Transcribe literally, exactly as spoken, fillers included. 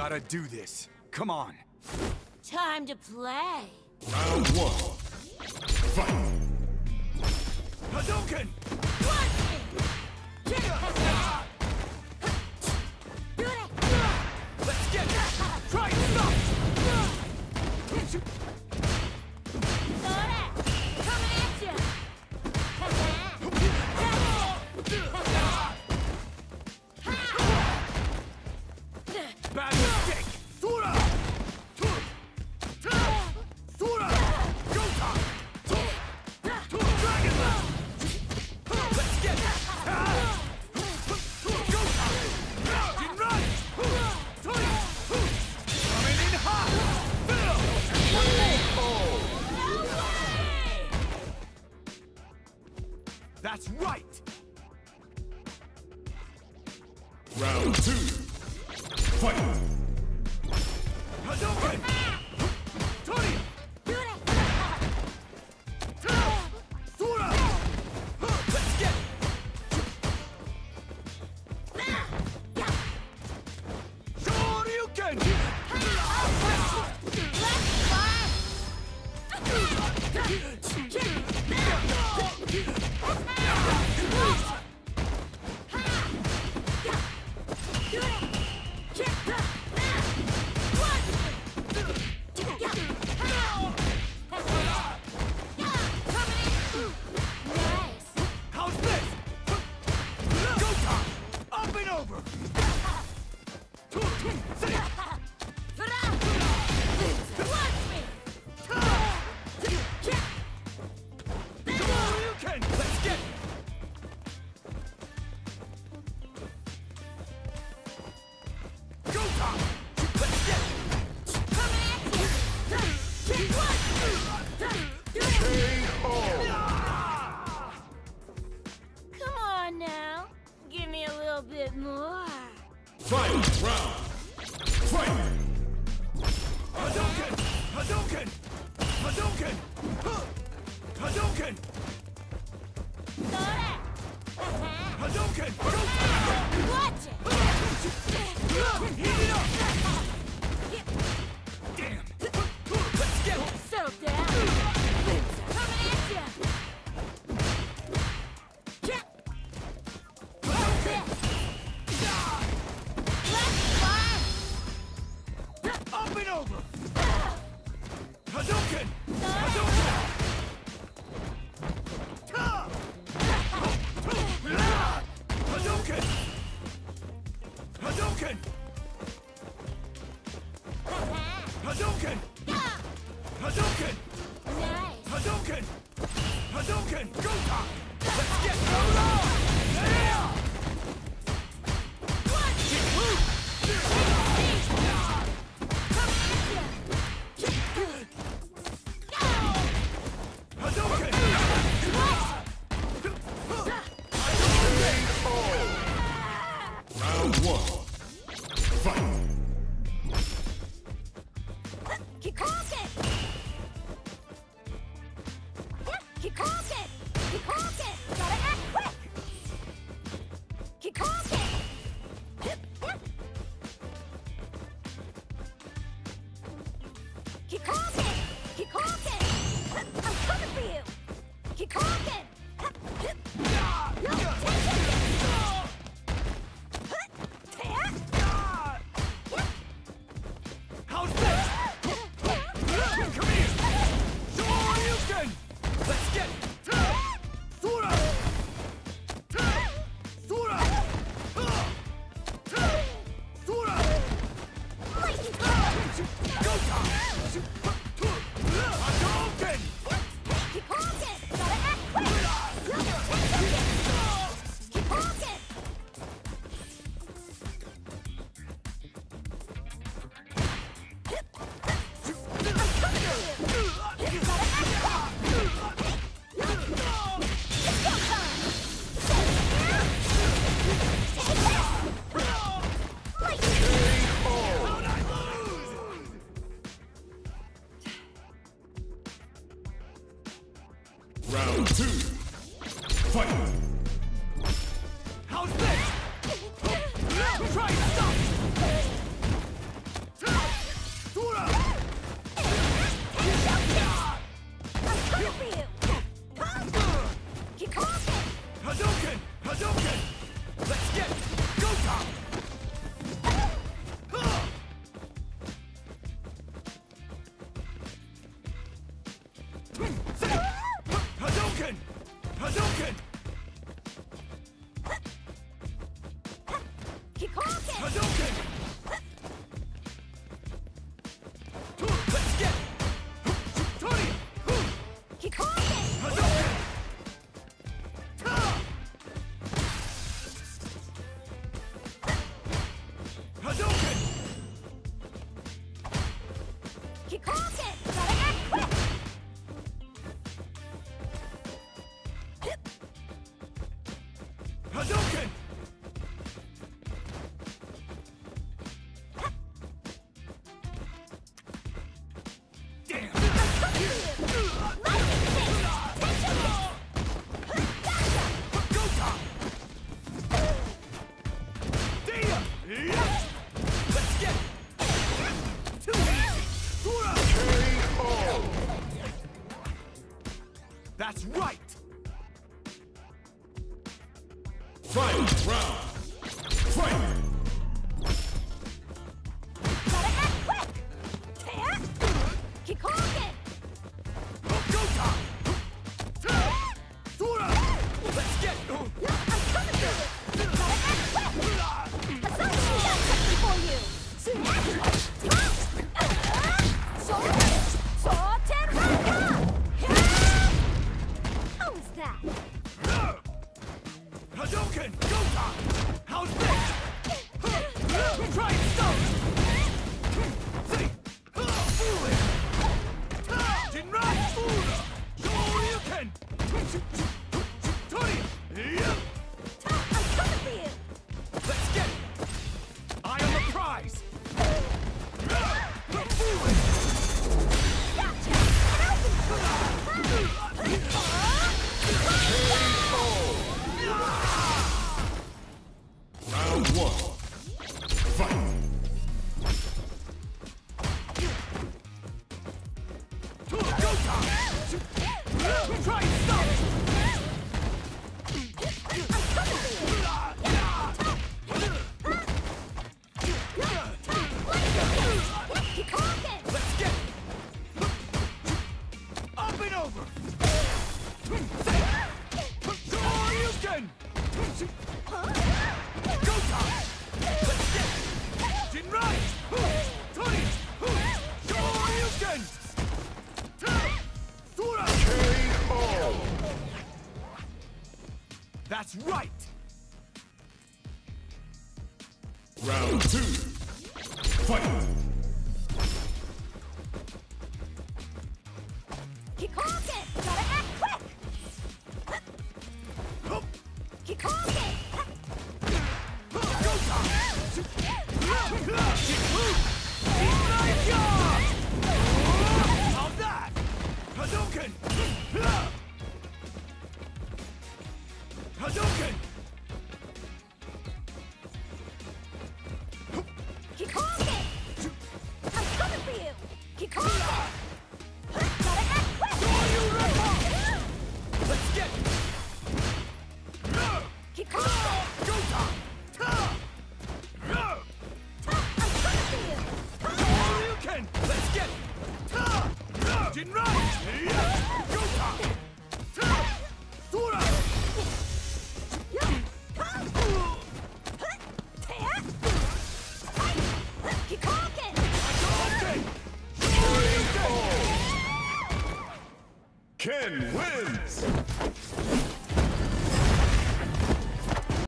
gotta do this. Come on. Time to play. Round one. Fight. Hadouken! Watch me! Do it! Let's get it! Try and stop! Sora! Coming at you! Bad mistake! Sora! Sora! Go time! Dragon Left! Let's get it! Go time! And run! Coming in hot! Fiddle! That's right! Round two. Fight. Hadouken! Tony! Do it! Sora! Let's get it! Shoryuken! How's this? Go time! Up and over! Say it! Shoryuken! Let's get it! Go time! Let's get it! Come on now. Give me a little bit more. Fight. Round. Fight. Hadouken! Hadouken! Hadouken! Huh! Hadouken! Sora! Hadouken! Go! Watch it! Heat it up! Damn! Let's get it! Settle down. Coming at you. Up and over! Hadouken! Hadouken! Ta! Hadouken! Hadouken! Hadouken! Hadouken! Nice. Hadouken! Hadouken! Go time! Let's get going on! Yeah! Hadouken! Round one. Fight. Keep talking! Keep talking! Keep talking! Gotta act quick! Keep talking! Keep talking! Keep talking! I'm coming for you! Keep talking! No, take it! How's this? Come here! Shoryuken! Let's get it! Sora! Sora! Sora! Go time! Hadouken! Keep talking! Gotta act quick! Keep talking! Round two. Fight. How's this? Try and stop! That's right! Round two. Fight! Kikoken! Gotta act quick! Kikoken! How's that? Hadouken! Hadouken! Kikoken! I'm coming for you! Kikoken! Gotta act quick! Let's get Kikoken! go time! I'm coming for you! You can! Let's get Jinrai! Go time! Sora! Kikoken! Hadouken! Ken wins!